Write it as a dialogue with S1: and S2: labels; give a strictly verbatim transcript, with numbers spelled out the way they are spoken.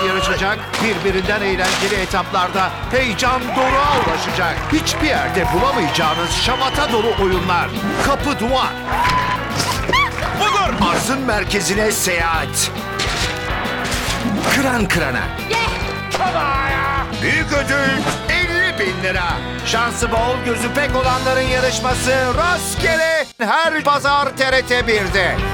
S1: yarışacak. Birbirinden eğlenceli etaplarda heyecan doruğa ulaşacak. Hiçbir yerde bulamayacağınız şamata dolu oyunlar. Kapı Duvar.
S2: Budur.
S1: Arzın merkezine seyahat. Kıran kırana. Büyük ödül elli bin lira. Şansı bol, gözü pek olanların yarışması rastgele her pazar T R T bir'de.